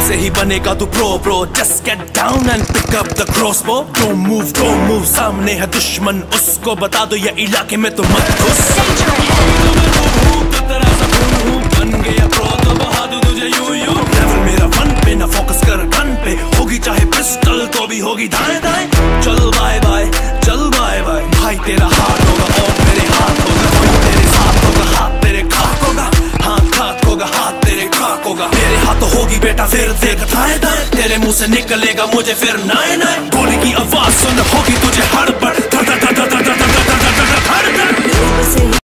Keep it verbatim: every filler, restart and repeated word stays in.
से ही बनेगा तू pro pro. Just get down and pick up the crossbow. Don't move don't move, सामने है दुश्मन उसको बता दो ये इलाके में तो मत घुस। बन गया प्रो तो बहा दूं तुझे यूं यूं। लेवल मेरा वन पे ना फोकस कर गन पे, होगी चाहे पिस्टल तो भी होगी दाएं दाएं। चल बाय बाय चल बाय बाय, भाई तेरा हाथ होगा और मेरे हाथ होगा, कोई तेरे साथ होगा हाथ तेरे खाक होगा, हाथ खाक होगा हाथ तेरे खाक होगा। मेरे हाथ तो होगी बेटा फिर देख दाएं दाएं, तेरे मुंह से निकलेगा मुझे फिर नाए नाए। गोली की आवाज सुन होगी तुझे हड़बड़।